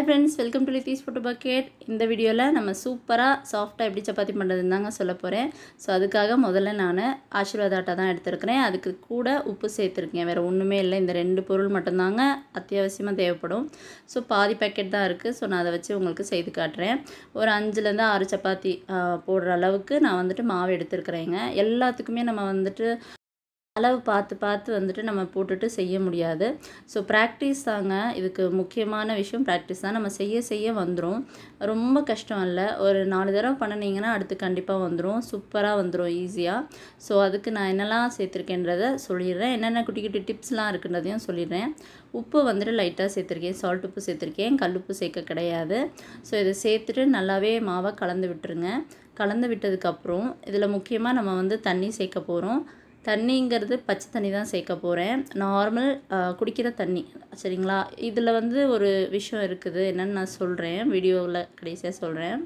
friends, welcome to Lithi's Photo Bucket. இந்த வீடியோல நம்ம சூப்பரா சாஃப்ட்டா எப்படி சப்பாத்தி பண்றதுன்னு தாங்க சொல்லப் போறேன். சோ அதுக்காக முதல்ல நான் ஆசீர்வாத் ஆட்டா தான் எடுத்துர்க்கறேன். அதுக்கு கூட உப்பு சேர்த்திருக்கேன். வேற ஒண்ணுமே இல்ல. இந்த ரெண்டு பொருள் மட்டும் தாங்க அத்தியாவசியமா தேவைப்படும். சோ பாதி பாக்கெட் தான் இருக்கு. சோ நான் அதை வச்சு உங்களுக்கு செய்து காட்டுறேன். ஒரு 5ல இருந்து 6 சப்பாத்தி போடுற அளவுக்கு நான் வந்துட்டு மாவு எடுத்துர்க்கறேங்க. எல்லாத்துக்குமே நம்ம வந்துட்டு அளவு பார்த்து வந்துட்டு நம்ம போட்டுட்டு செய்ய முடியாது. ஸோ ப்ராக்டிஸ் தாங்க இதுக்கு முக்கியமான விஷயம். ப்ராக்டிஸ் தான். நம்ம செய்ய வந்துடும். ரொம்ப கஷ்டம் இல்லை. ஒரு 4 தடவை பண்ணினீங்கன்னா அடுத்து கண்டிப்பாக வந்துடும். சூப்பராக வந்துடும் ஈஸியாக. ஸோ அதுக்கு நான் என்னெல்லாம் சேர்த்துருக்கேன்றதை சொல்லிடுறேன். என்னென்ன குட்டி குட்டி டிப்ஸ்லாம் இருக்குன்றதையும் சொல்லிடுறேன். உப்பு வந்துட்டு லைட்டாக சேர்த்துருக்கேன். சால்ட் உப்பு சேர்த்துருக்கேன். கல்லுப்பு சேர்க்க கிடையாது. ஸோ இதை சேர்த்துட்டு நல்லாவே மாவை கலந்து விட்டுருங்க. கலந்து விட்டதுக்கப்புறம் இதில் முக்கியமாக நம்ம வந்து தண்ணி சேர்க்க போகிறோம். தண்ணிங்கிறது பச்சை தண்ணி தான் சேர்க்க போகிறேன். நார்மல் குடிக்கிற தண்ணி, சரிங்களா? இதில் வந்து ஒரு விஷயம் இருக்குது. என்னென்னு நான் சொல்கிறேன். வீடியோவில் கடைசியாக சொல்கிறேன்.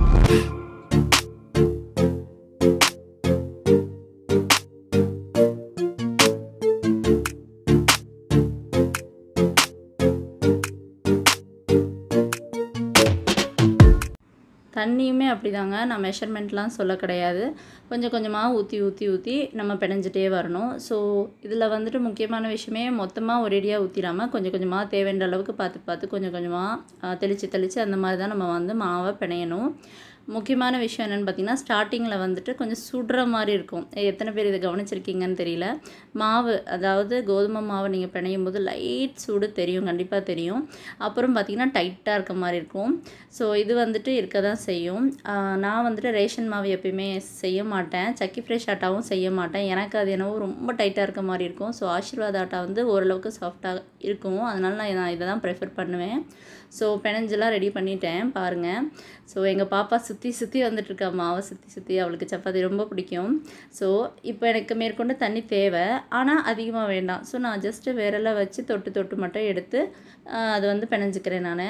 தண்ணியுமே அப்படிதாங்க. நான் மெஷர்மெண்ட்லாம் சொல்ல கிடையாது. கொஞ்சம் கொஞ்சமாக ஊற்றி நம்ம பிணைஞ்சிட்டே வரணும். ஸோ இதில் வந்துட்டு முக்கியமான விஷயமே மொத்தமாக ஒரேடியாக ஊற்றிடாமல் கொஞ்சம் கொஞ்சமாக தேவைன்ற அளவுக்கு பார்த்து கொஞ்சம் கொஞ்சமாக தெளித்து அந்த மாதிரி தான் நம்ம வந்து மாவை பிணையணும். முக்கியமான விஷயம் என்னென்னு பார்த்தீங்கன்னா, ஸ்டார்டிங்கில் வந்துட்டு கொஞ்சம் சுடுற மாதிரி இருக்கும். எத்தனை பேர் இதை கவனிச்சிருக்கீங்கன்னு தெரியல. மாவு, அதாவது கோதுமை மாவு நீங்கள் பிணையும் போது லைட் சூடு தெரியும், கண்டிப்பாக தெரியும். அப்புறம் பார்த்திங்கன்னா டைட்டாக இருக்க மாதிரி இருக்கும். ஸோ இது வந்துட்டு இருக்க தான் செய்யும். நான் வந்துட்டு ரேஷன் மாவு எப்பயுமே செய்ய மாட்டேன். சக்கி ஃப்ரெஷ் ஆட்டாவும் செய்ய மாட்டேன். எனக்கு அது என்னவோ ரொம்ப டைட்டாக இருக்க மாதிரி இருக்கும். ஸோ ஆசீர்வாத் ஆட்டா வந்து ஓரளவுக்கு சாஃப்டாக இருக்கும். அதனால நான் இதை தான் ப்ரிஃபர் பண்ணுவேன். ஸோ பிணைஞ்செல்லாம் ரெடி பண்ணிட்டேன் பாருங்கள். ஸோ எங்கள் பாப்பா சுற்றி வந்துட்டுருக்கா. மாவை சுற்றி அவளுக்கு சப்பாத்தி ரொம்ப பிடிக்கும். ஸோ இப்போ எனக்கு மேற்கொண்டு தண்ணி தேவை, ஆனால் அதிகமாக வேண்டாம். ஸோ நான் ஜஸ்ட்டு விரலை வச்சு தொட்டு மட்டும் எடுத்து அதை வந்து பிணைஞ்சிக்கிறேன் நான்.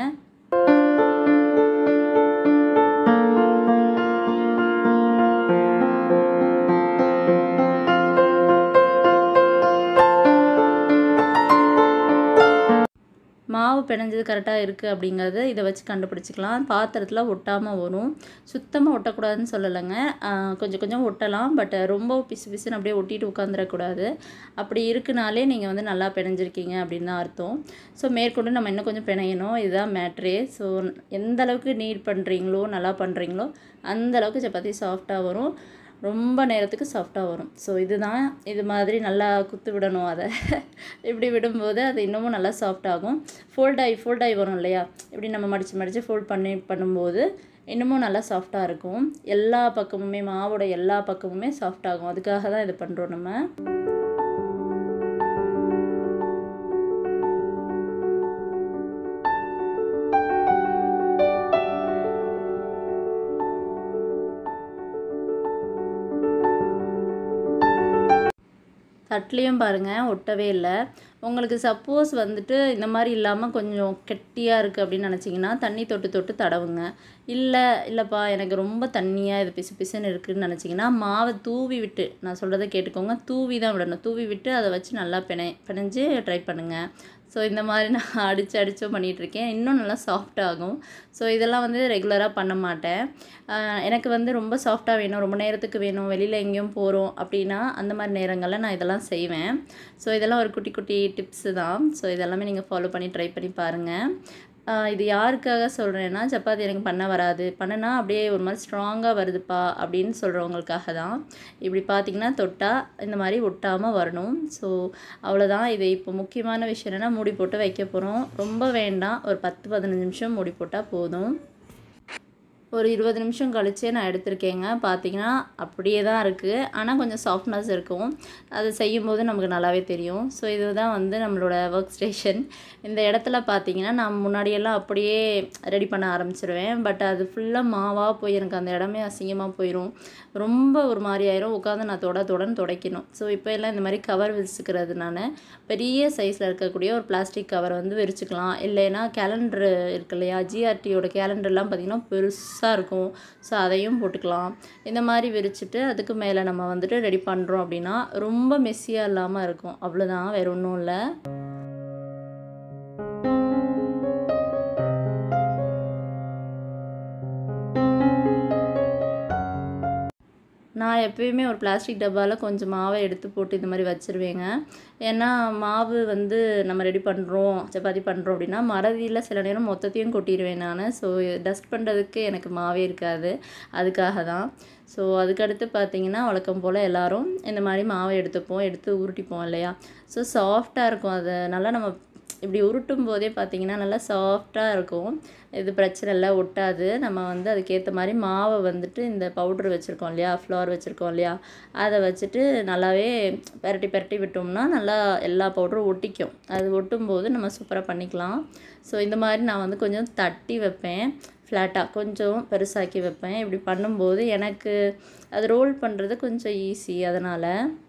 மாவு பிணைஞ்சது கரெக்டாக இருக்குது அப்படிங்கிறது இதை வச்சு கண்டுபிடிச்சிக்கலாம். பாத்திரத்தில் ஒட்டாமல் வரும். சுத்தமாக ஒட்டக்கூடாதுன்னு சொல்லலைங்க. கொஞ்சம் ஒட்டலாம். பட் ரொம்ப பிசுன்னு அப்படியே ஒட்டிட்டு உட்காந்துடக்கூடாது. அப்படி இருக்குனாலே நீங்கள் வந்து நல்லா பிணைஞ்சிருக்கீங்க அப்படின்னு தான் அர்த்தம். ஸோ மேற்கொண்டு நம்ம இன்னும் கொஞ்சம் பிணையணும். இதுதான் மேட்ரே. ஸோ எந்த அளவுக்கு நீட் பண்ணுறீங்களோ, நல்லா பண்ணுறீங்களோ அந்தளவுக்கு சப்பாத்தி சாஃப்டாக வரும். ரொம்ப நேரத்துக்கு சாஃப்டாக வரும். ஸோ இதுதான். இது மாதிரி நல்லா குத்து விடணும். அதை இப்படி விடும்போது அது இன்னமும் நல்லா சாஃப்டாகும். ஃபோல்டாகி வரும் இல்லையா? இப்படி நம்ம மடித்து ஃபோல்ட் பண்ணும்போது இன்னமும் நல்லா சாஃப்டாக இருக்கும். எல்லா பக்கமுமே மாவோட எல்லா பக்கமுமே சாஃப்டாகும். அதுக்காக தான் இது பண்ணுறோம் நம்ம. தட்லேயும் பாருங்கள் ஒட்டவே இல்லை. உங்களுக்கு சப்போஸ் வந்துட்டு இந்த மாதிரி இல்லாமல் கொஞ்சம் கெட்டியாக இருக்குது அப்படின்னு நினச்சிங்கன்னா தண்ணி தொட்டு தடவுங்க. இல்லைப்பா எனக்கு ரொம்ப தண்ணியாக இது பிசுன்னு இருக்குதுன்னு நினச்சிங்கன்னா மாவை தூவி விட்டு, நான் சொல்கிறத கேட்டுக்கோங்க, தூவி தான் விடணும். தூவி விட்டு அதை வச்சு நல்லா பிணைஞ்சு ட்ரை பண்ணுங்கள். ஸோ இந்த மாதிரி நான் அடிச்சும் பண்ணிகிட்ருக்கேன். இன்னும் நல்லா சாஃப்டாகும். ஸோ இதெல்லாம் வந்து ரெகுலராக பண்ண மாட்டேன். எனக்கு வந்து ரொம்ப சாஃப்டாக வேணும், ரொம்ப நேரத்துக்கு வேணும், வெளியில் எங்கேயும் போகிறோம் அப்படின்னா அந்த மாதிரி நேரங்களில் நான் இதெல்லாம் செய்வேன். ஸோ இதெல்லாம் ஒரு குட்டி டிப்ஸு தான். ஸோ இதெல்லாமே நீங்கள் ஃபாலோ பண்ணி ட்ரை பண்ணி பாருங்கள். இது யாருக்காக சொல்கிறேன்னா, சப்பாத்தி எனக்கு பண்ண வராது, பண்ணுனா அப்படியே ஒரு மாதிரி ஸ்ட்ராங்காக வருதுப்பா அப்படின்னு சொல்கிறவங்களுக்காக தான். இப்படி பார்த்திங்கன்னா தொட்டால் இந்த மாதிரி ஒட்டாமல் வரணும். ஸோ அவ்வளோதான். இது இப்போ முக்கியமான விஷயம் என்னென்னா, மூடி போட்டு வைக்க போகிறோம். ரொம்ப வேண்டாம், ஒரு 10-15 நிமிஷம் மூடி போட்டால் போதும். ஒரு 20 நிமிஷம் கழிச்சே நான் எடுத்திருக்கேங்க. பார்த்தீங்கன்னா அப்படியே தான் இருக்குது. ஆனால் கொஞ்சம் சாஃப்ட்னஸ் இருக்கும். அது செய்யும்போது நமக்கு நல்லாவே தெரியும். ஸோ இதுதான் வந்து நம்மளோட ஒர்க் ஸ்டேஷன். இந்த இடத்துல பார்த்தீங்கன்னா நான் முன்னாடியெல்லாம் அப்படியே ரெடி பண்ண ஆரம்பிச்சிருவேன். பட் அது ஃபுல்லாக மாவாக போய் எனக்கு அந்த இடமே அசிங்கமாக போயிடும். ரொம்ப ஒரு மாதிரி ஆயிரும். உட்காந்து நான் தொடன்னு துடைக்கணும். ஸோ இப்போ எல்லாம் இந்த மாதிரி கவர் விரிச்சுக்கிறது. நான் பெரிய சைஸில் இருக்கக்கூடிய ஒரு பிளாஸ்டிக் கவர் வந்து விரிச்சுக்கலாம். இல்லைன்னா கேலண்டரு இருக்கு இல்லையா, ஜிஆர்டியோட கேலண்டர்லாம் பார்த்திங்கன்னா பெருசாக இருக்கும். ஸோ அதையும் போட்டுக்கலாம். இந்த மாதிரி விரிச்சிட்டு அதுக்கு மேலே நம்ம வந்துட்டு ரெடி பண்ணுறோம் அப்படின்னா ரொம்ப மெஸ்ஸியாக இல்லாமல் இருக்கும். அவ்வளோதான், வேறு ஒன்றும் இல்லை. நான் எப்பயுமே ஒரு பிளாஸ்டிக் டப்பாவில் கொஞ்சம் மாவை எடுத்து போட்டு இந்த மாதிரி வச்சுருவேங்க. ஏன்னா மாவு வந்து நம்ம ரெடி பண்ணுறோம், சப்பாத்தி பண்ணுறோம் அப்படின்னா மறதியில் சில நேரம் மொத்தத்தையும் கொட்டிடுவேன் நான். ஸோ டஸ்ட் பண்ணுறதுக்கு எனக்கு மாவே இருக்காது, அதுக்காக தான். ஸோ அதுக்கடுத்து பார்த்திங்கன்னா வழக்கம் போல் எல்லோரும் இந்த மாதிரி மாவை எடுத்துப்போம், எடுத்து உருட்டிப்போம் இல்லையா. ஸோ சாஃப்டாக இருக்கும், அதை நல்லா நம்ம இப்படி உருட்டும் போதே பார்த்திங்கன்னா நல்லா சாஃப்டாக இருக்கும். இது பிரச்சனை இல்லை, ஒட்டாது. நம்ம வந்து அதுக்கேற்ற மாதிரி மாவை வந்துட்டு இந்த பவுட்ரு வச்சுருக்கோம் இல்லையா, ஃப்ளோர் வச்சுருக்கோம் இல்லையா, அதை வச்சுட்டு நல்லாவே பெரட்டி பெரட்டி விட்டோம்னா நல்லா எல்லா பவுடரும் ஒட்டிக்கும். அது ஒட்டும்போது நம்ம சூப்பராக பண்ணிக்கலாம். ஸோ இந்த மாதிரி நான் வந்து கொஞ்சம் தட்டி வைப்பேன், ஃப்ளாட்டாக கொஞ்சம் பெருசாக்கி வைப்பேன். இப்படி பண்ணும்போது எனக்கு அது ரோல் பண்ணுறது கொஞ்சம் ஈஸி. அதனால்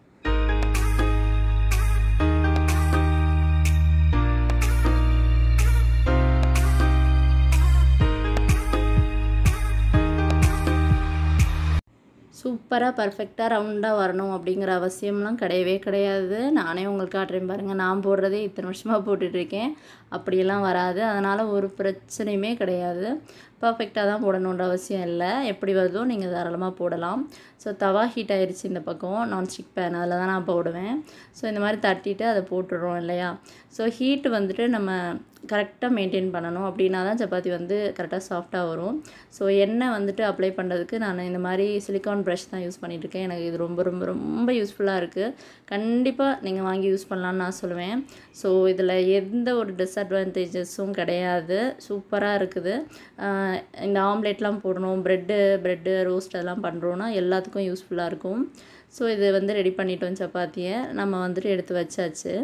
சூப்பராக பர்ஃபெக்டாக ரவுண்டாக வரணும் அப்படிங்கிற அவசியம்லாம் கிடையவே கிடையாது. நானே உங்களுக்கு காட்டுறேன் பாருங்கள். நான் போடுறதே இத்தனை வருஷமாக போட்டுட்ருக்கேன், அப்படியெல்லாம் வராது. அதனால் ஒரு பிரச்சனையுமே கிடையாது. பர்ஃபெக்டாக தான் போடணுன்ற அவசியம் இல்லை, எப்படி வருதோ நீங்கள் தாராளமாக போடலாம். ஸோ தவா ஹீட் ஆகிடுச்சு இந்த பக்கம், நான்ஸ்டிக் பேன், அதில் தான் நான் போடுவேன். ஸோ இந்த மாதிரி தட்டிட்டு அதை போட்டுடுறோம் இல்லையா. ஸோ ஹீட்டு வந்துட்டு நம்ம கரெக்டாக மெயின்டைன் பண்ணணும், அப்படின்னா தான் சப்பாத்தி வந்து கரெக்டாக சாஃப்டாக வரும். ஸோ எண்ணெய் வந்துட்டு அப்ளை பண்ணுறதுக்கு நான் இந்த மாதிரி சிலிக்கான் ப்ரஷ் தான் யூஸ் பண்ணிகிட்ருக்கேன். எனக்கு இது ரொம்ப ரொம்ப ரொம்ப யூஸ்ஃபுல்லாக இருக்குது. கண்டிப்பாக நீங்கள் வாங்கி யூஸ் பண்ணலான்னு நான் சொல்லுவேன். ஸோ இதில் எந்த ஒரு டிஸ்அட்வான்டேஜஸும் கிடையாது, சூப்பராக இருக்குது. இந்த ஆம்லேட்லாம் போடணும், ப்ரெட்டு ரோஸ்ட் அதெல்லாம் பண்ணுறோன்னா எல்லாத்துக்கும் யூஸ்ஃபுல்லாக இருக்கும். ஸோ இது வந்து ரெடி பண்ணிட்டோம், சப்பாத்தியை நம்ம வந்துட்டு எடுத்து வச்சாச்சு.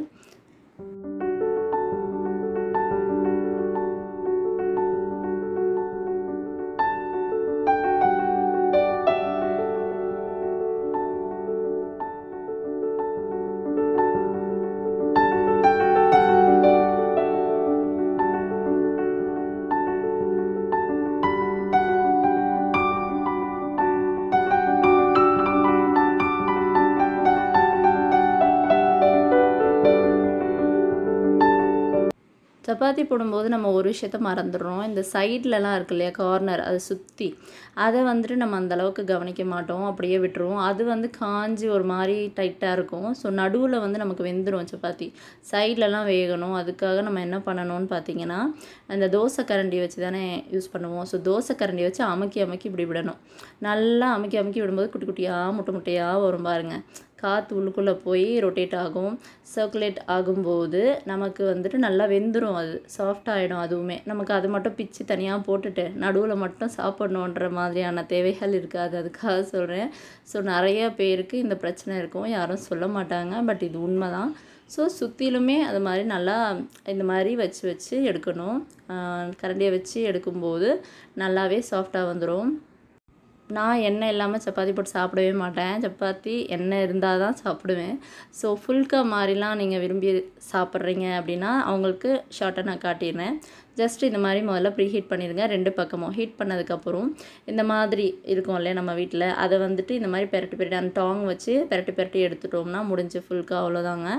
சப்பாத்தி போடும்போது நம்ம ஒரு விஷயத்த மறந்துடுறோம். இந்த சைட்லலாம் இருக்கு இல்லையா, கார்னர், அதை சுற்றி அதை வந்துட்டு நம்ம அந்தளவுக்கு கவனிக்க மாட்டோம், அப்படியே விட்டுருவோம். அது வந்து காஞ்சி ஒரு மாதிரி டைட்டாக இருக்கும். ஸோ நடுவில் வந்து நமக்கு வெந்துடும் சப்பாத்தி, சைட்லலாம் வேகணும். அதுக்காக நம்ம என்ன பண்ணணும்னு பார்த்தீங்கன்னா, அந்த தோசை கரண்டி வச்சு தானே யூஸ் பண்ணுவோம். ஸோ தோசை கரண்டி வச்சு அமுக்கி அமுக்கி இப்படி விடணும். நல்லா அமுக்கி அமுக்கி விடும்போது குட்டி குட்டியாக முட்டை முட்டையாக வரும் பாருங்கள். காற்று உள்ளுக்குள்ளே போய் ரொட்டேட் ஆகும், சர்க்குலேட் ஆகும்போது நமக்கு வந்துட்டு நல்லா வெந்துடும், அது சாஃப்ட் ஆகிடும். அதுவுமே நமக்கு அது மட்டும் பிச்சு தனியாக போட்டுட்டு நடுவில் மட்டும் சாப்பிட்ணுன்ற மாதிரியான தேவைகள் இருக்காது, அதுக்காக சொல்கிறேன். ஸோ நிறைய பேருக்கு இந்த பிரச்சனை இருக்கும், யாரும் சொல்ல மாட்டாங்க, பட் இது உண்மை தான். ஸோ சுற்றிலுமே அது மாதிரி நல்லா இந்த மாதிரி வச்சு வச்சு எடுக்கணும். கரண்டியை வச்சு எடுக்கும்போது நல்லாவே சாஃப்டாக வந்துடும். நான் எண்ணெய் இல்லாமல் சப்பாத்தி போட்டு சாப்பிடவே மாட்டேன், சப்பாத்தி எண்ணெய் இருந்தால் தான் சாப்பிடுவேன். ஸோ ஃபுல்கா மாதிரிலாம் நீங்கள் விரும்பி சாப்பிட்றீங்க அப்படின்னா அவங்களுக்கு ஷார்ட்டாக நான் காட்டிடுறேன். ஜஸ்ட் இந்த மாதிரி முதல்ல ப்ரீ ஹீட் பண்ணிடுங்க, 2 பக்கமும். ஹீட் பண்ணதுக்கப்புறம் இந்த மாதிரி இருக்கும் இல்லையா நம்ம வீட்டில், அதை வந்துட்டு இந்த மாதிரி பெரட்டி பெரட்டி அந்த டாங் வச்சு பெரட்டி பெரட்டி எடுத்துட்டோம்னா முடிஞ்சு ஃபுல்கா, அவ்வளோதாங்க.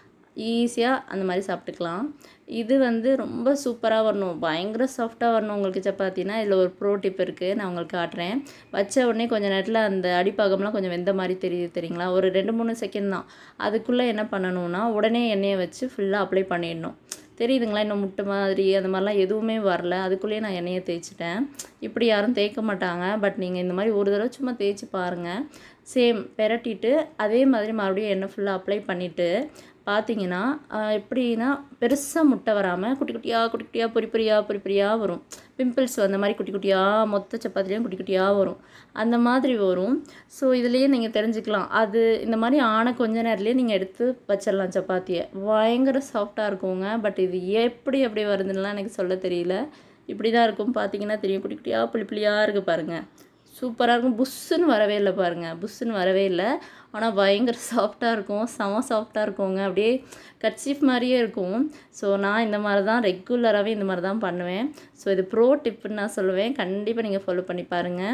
ஈஸியாக அந்த மாதிரி சாப்பிட்டுக்கலாம். இது வந்து ரொம்ப சூப்பராக வரணும், பயங்கர சாஃப்டாக வரணும் உங்களுக்கு சப்பாத்தினா. இதில் ஒரு ப்ரோ டிப் இருக்குது, நான் உங்களுக்கு காட்டுறேன். வச்ச உடனே கொஞ்சம் நேரத்தில் அந்த அடிப்பாகம்லாம் கொஞ்சம் வெந்த மாதிரி தெரியுங்களா, ஒரு 2-3 செகண்ட் தான். அதுக்குள்ளே என்ன பண்ணணும்னா உடனே எண்ணெயை வச்சு ஃபுல்லாக அப்ளை பண்ணிடணும். தெரியுதுங்களா, இன்னும் முட்டை மாதிரி அந்த மாதிரிலாம் எதுவுமே வரல, அதுக்குள்ளேயே நான் எண்ணெயை தேய்ச்சிட்டேன். இப்படி யாரும் தேய்க்க மாட்டாங்க, பட் நீங்கள் இந்த மாதிரி ஒரு தடவை சும்மா தேய்ச்சி பாருங்கள். சேம் பெரட்டிட்டு அதே மாதிரி மறுபடியும் எண்ணெய் ஃபுல்லாக அப்ளை பண்ணிவிட்டு பார்த்தீங்கன்னா எப்படின்னா பெருசாக முட்டை வராமல் குட்டி குட்டியாக குட்டி குட்டியாக பொறி பொறியாக வரும். பிம்பிள்ஸ் வந்த மாதிரி குட்டி குட்டியாக மொத்த சப்பாத்திலையும் குட்டி குட்டியாக வரும், அந்த மாதிரி வரும். ஸோ இதுலேயே நீங்கள் தெரிஞ்சுக்கலாம். அது இந்த மாதிரி ஆன கொஞ்ச நேரத்துலேயே நீங்கள் எடுத்து வச்சிடலாம் சப்பாத்தியை, பயங்கர சாஃப்டாக இருக்குங்க. பட் இது எப்படி அப்படி வருதுன்னெலாம் எனக்கு சொல்ல தெரியல. இப்படி தான் இருக்கும், பார்த்தீங்கன்னா தெரியும், குட்டி குட்டியாக புளியாக இருக்குது பாருங்கள். சூப்பராக இருக்கும். புஷ்ஷுன்னு வரவே இல்லை பாருங்கள், புஷ்ஷுன்னு வரவே இல்லை. ஆனால் பயங்கர சாஃப்டாக இருக்கும், செம சாஃப்டாக இருக்குங்க, அப்படியே கர்ச்சீஃப் மாதிரியே இருக்கும். ஸோ நான் இந்த மாதிரி தான் ரெகுலராகவே இந்த மாதிரி தான் பண்ணுவேன். ஸோ இது ப்ரோ டிப்புன்னு நான் சொல்லுவேன், கண்டிப்பாக நீங்கள் ஃபாலோ பண்ணி பாருங்கள்.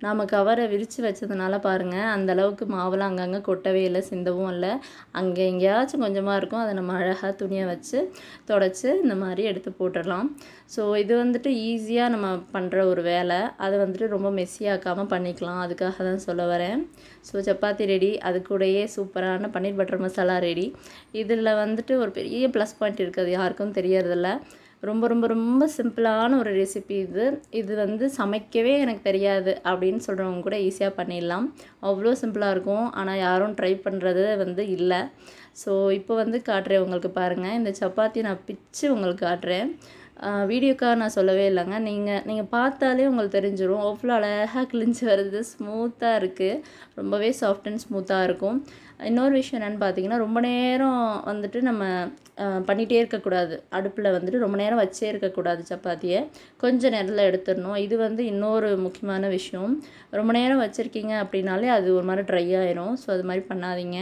நாம் கவரை விரித்து வச்சதுனால பாருங்கள், அந்தளவுக்கு மாவுலாம் அங்கங்கே கொட்டவே இல்லை, சிந்தவும் இல்லை. அங்கே எங்கேயாச்சும் கொஞ்சமாக இருக்கும், அதை நம்ம அழகாக துணியை வச்சு தொடச்சி இந்த மாதிரி எடுத்து போட்டுடலாம். ஸோ இது வந்துட்டு ஈஸியாக நம்ம பண்ணுற ஒரு வேலை. அதை வந்துட்டு ரொம்ப மெஸ்ஸியாக்காமல் பண்ணிக்கலாம், அதுக்காக தான் சொல்ல வரேன். ஸோ சப்பாத்தி ரெடி, அது கூடயே சூப்பரான பன்னீர் பட்டர் மசாலா ரெடி. இதில் வந்துட்டு ஒரு பெரிய ப்ளஸ் பாயிண்ட் இருக்குது, அது யாருக்கும் தெரியறதில்ல. ரொம்ப ரொம்ப ரொம்ப சிம்பிளான ஒரு ரெசிபி இது. இது வந்து சமைக்கவே எனக்கு தெரியாது அப்படின்னு சொல்கிறவங்க கூட ஈஸியாக பண்ணிடலாம். அவ்வளோ சிம்பிளாக இருக்கும். ஆனால் யாரும் ட்ரை பண்ணுறது வந்து இல்லை. ஸோ இப்போ வந்து காட்டுறேன் உங்களுக்கு பாருங்கள். இந்த சப்பாத்தி நான் பிச்சு உங்களுக்கு காட்டுறேன். வீடியோக்காக நான் சொல்லவே இல்லைங்க. நீங்கள் பார்த்தாலே உங்களுக்கு தெரிஞ்சிடும். அவ்வளோ அழகாக கிழிஞ்சு வருது, ஸ்மூத்தாக இருக்குது, ரொம்பவே சாஃப்ட் அண்ட் ஸ்மூத்தாக இருக்கும். இன்னொரு விஷயம் என்னென்னு பார்த்தீங்கன்னா, ரொம்ப நேரம் வந்துட்டு நம்ம பண்ணிகிட்டே இருக்கக்கூடாது. அடுப்பில் வந்துட்டு ரொம்ப நேரம் வச்சே இருக்கக்கூடாது. சப்பாத்தியை கொஞ்சம் நேரத்தில் எடுத்துடணும். இது வந்து இன்னொரு முக்கியமான விஷயம். ரொம்ப நேரம் வச்சுருக்கீங்க அப்படின்னாலே அது ஒரு மாதிரி ட்ரை ஆயிரும். ஸோ அது மாதிரி பண்ணாதீங்க.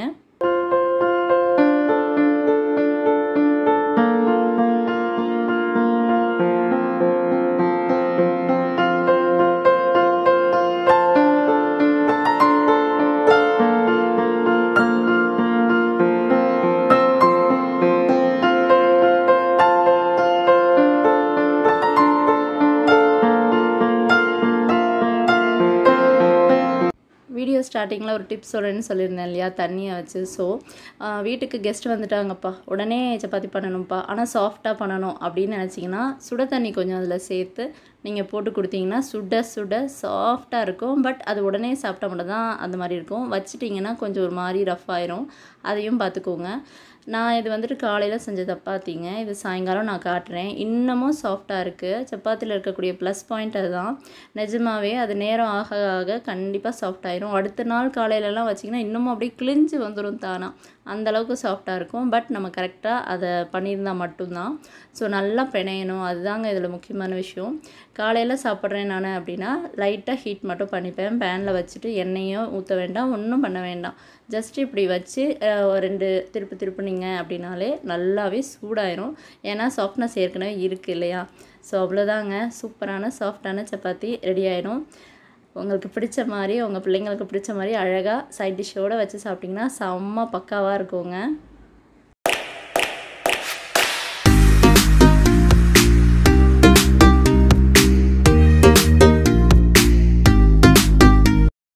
வீடியோ ஸ்டார்டிங்கில் ஒரு டிப்ஸ் சொல்கிறேன்னு சொல்லியிருந்தேன் இல்லையா, தண்ணியை வச்சு. ஸோ வீட்டுக்கு கெஸ்ட் வந்துட்டாங்கப்பா, உடனே சப்பாத்தி பண்ணணும்ப்பா, ஆனால் சாஃப்டாக பண்ணணும் அப்படின்னு நினச்சிங்கன்னா சுட தண்ணி கொஞ்சம் அதில் சேர்த்து நீங்கள் போட்டு கொடுத்தீங்கன்னா சுட சுட சாஃப்டாக இருக்கும். பட் அது உடனே சாப்பிட்டா மட்டும் தான் அந்த மாதிரி இருக்கும். வச்சிட்டிங்கன்னா கொஞ்சம் ஒரு மாதிரி ரஃப் ஆயிரும். அதையும் பார்த்துக்கோங்க. நான் இது வந்துட்டு காலையில் செஞ்ச சப்பாத்திங்க. இது சாயங்காலம் நான் காட்டுறேன். இன்னமும் சாஃப்டாக இருக்குது. சப்பாத்தியில் இருக்கக்கூடிய ப்ளஸ் பாயிண்ட் அதுதான். நிஜமாகவே அது நேரம் ஆக ஆக கண்டிப்பாக சாஃப்ட் ஆயிரும். அடுத்த நாள் காலையிலலாம் வச்சிங்கன்னா இன்னமும் அப்படியே கிழிஞ்சு வந்துடும் தானாக. அந்தளவுக்கு சாஃப்டாக இருக்கும். பட் நம்ம கரெக்டாக அதை பண்ணியிருந்தால் மட்டும்தான். ஸோ நல்லா பிணையணும், அதுதாங்க இதில் முக்கியமான விஷயம். காலையில் சாப்பிட்றேன் நான் அப்படின்னா லைட்டாக ஹீட் மட்டும் பண்ணிப்பேன். பேனில் வச்சுட்டு எண்ணெயும் ஊற்ற வேண்டாம், ஒன்றும் பண்ண வேண்டாம். ஜஸ்ட் இப்படி வச்சு 2 திருப்புனீங்க அப்படின்னாலே நல்லாவே சூடாயிரும். ஏன்னா சாஃப்ட்னஸ் ஏற்கனவே இருக்குது இல்லையா. ஸோ அவ்வளோதாங்க, சூப்பரான சாஃப்டான சப்பாத்தி ரெடி ஆகிடும். உங்களுக்கு பிடிச்ச மாதிரி, உங்கள் பிள்ளைங்களுக்கு பிடிச்ச மாதிரி அழகாக சைட் டிஷ்ஷோடு வச்சு சாப்பிட்டிங்கன்னா செம்ம பக்காவாக இருக்குங்க.